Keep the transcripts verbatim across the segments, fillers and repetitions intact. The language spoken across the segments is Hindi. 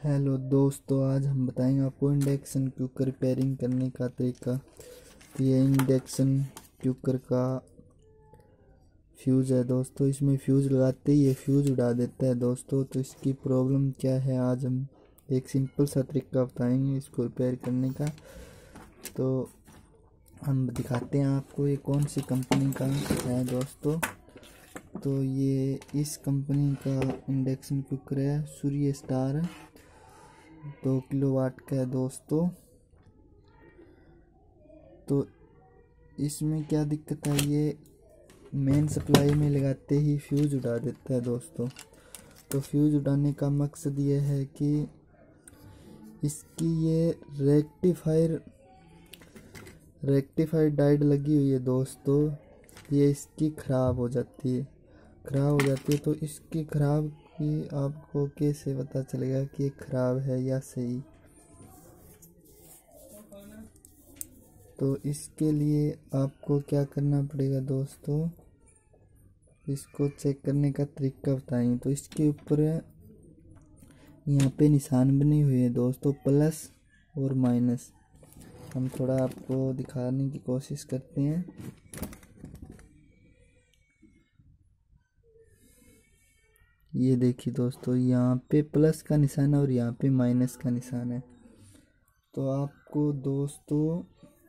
हेलो दोस्तों, आज हम बताएंगे आपको इंडक्शन कुकर रिपेयरिंग करने का तरीका। तो ये इंडक्शन कुकर का फ्यूज़ है दोस्तों। इसमें फ्यूज़ लगाते ही ये फ्यूज़ उड़ा देता है दोस्तों। तो इसकी प्रॉब्लम क्या है, आज हम एक सिंपल सा तरीका बताएंगे इसको रिपेयर करने का। तो हम दिखाते हैं आपको ये कौन सी कंपनी का है दोस्तों। तो ये इस कंपनी का इंडक्शन कुकर है, सूर्य स्टार दो किलो वाट का है दोस्तों। तो इसमें क्या दिक्कत है, ये मेन सप्लाई में लगाते ही फ्यूज़ उड़ा देता है दोस्तों। तो फ्यूज़ उड़ाने का मकसद ये है कि इसकी ये रेक्टिफायर रेक्टिफायर डायोड लगी हुई है दोस्तों। ये इसकी ख़राब हो जाती है ख़राब हो जाती है तो इसकी ख़राब की आपको कैसे पता चलेगा कि ये ख़राब है या सही। तो इसके लिए आपको क्या करना पड़ेगा दोस्तों, इसको चेक करने का तरीका बताएंगे। तो इसके ऊपर यहाँ पे निशान बने हुए हैं दोस्तों, प्लस और माइनस। हम थोड़ा आपको दिखाने की कोशिश करते हैं। ये देखिए दोस्तों, यहाँ पे प्लस का निशान है और यहाँ पे माइनस का निशान है। तो आपको दोस्तों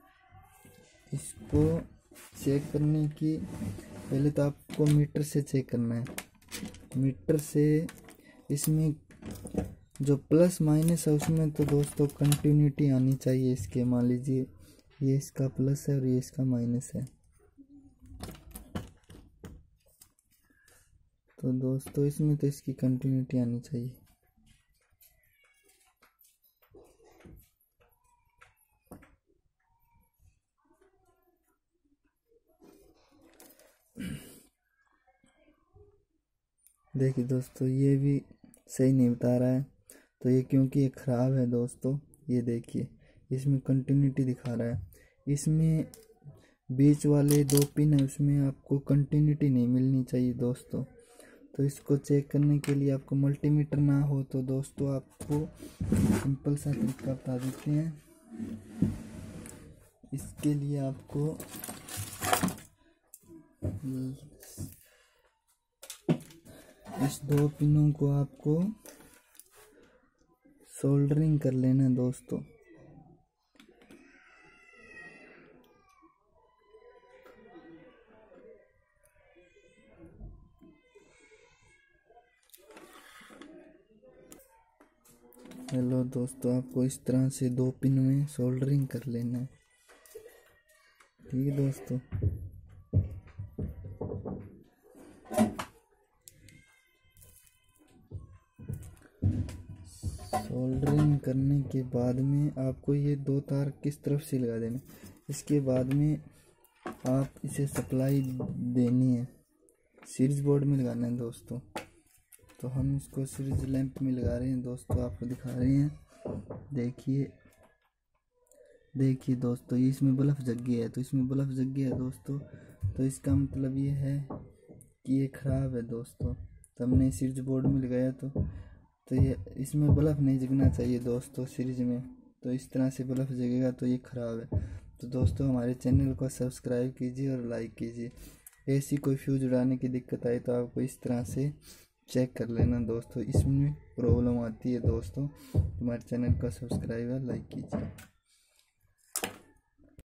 इसको चेक करने की पहले तो आपको मीटर से चेक करना है। मीटर से इसमें जो प्लस माइनस है उसमें तो दोस्तों कंटिन्यूटी आनी चाहिए इसके। मान लीजिए ये इसका प्लस है और ये इसका माइनस है। तो दोस्तों इसमें तो इसकी कंटिन्यूटी आनी चाहिए। देखिए दोस्तों, ये भी सही नहीं बता रहा है। तो ये क्योंकि ये ख़राब है दोस्तों। ये देखिए इसमें कंटिन्यूटी दिखा रहा है, इसमें बीच वाले दो पिन है उसमें आपको कंटिन्यूटी नहीं मिलनी चाहिए दोस्तों। तो इसको चेक करने के लिए आपको मल्टीमीटर ना हो तो दोस्तों आपको सिंपल सा तरीका बता देते हैं। इसके लिए आपको इस दो पिनों को आपको सोल्डरिंग कर लेना है दोस्तों। हेलो दोस्तों, आपको इस तरह से दो पिन में सोल्डरिंग कर लेना है, ठीक है दोस्तों। सोल्डरिंग करने के बाद में आपको ये दो तार किस तरफ से लगा देना। इसके बाद में आप इसे सप्लाई देनी है, सीरीज बोर्ड में लगाना है दोस्तों। तो हम इसको सीरीज लैंप में लगा रहे हैं दोस्तों, आपको दिखा रहे हैं। देखिए देखिए दोस्तों, ये इसमें बल्ब जग गया है। तो इसमें बल्ब जग गया है दोस्तों, तो इसका मतलब ये है कि ये ख़राब है दोस्तों। तो हमने सीरीज बोर्ड में लगाया तो तो ये इसमें बल्ब नहीं जगना चाहिए दोस्तों सीरीज में। तो इस तरह से बल्ब जगेगा तो ये ख़राब है। तो दोस्तों हमारे चैनल को सब्सक्राइब कीजिए और लाइक कीजिए। ऐसी कोई फ्यूज उड़ाने की दिक्कत आई तो आपको इस तरह से चेक कर लेना दोस्तों, इसमें प्रॉब्लम आती है दोस्तों। हमारे चैनल को सब्सक्राइब और लाइक कीजिए।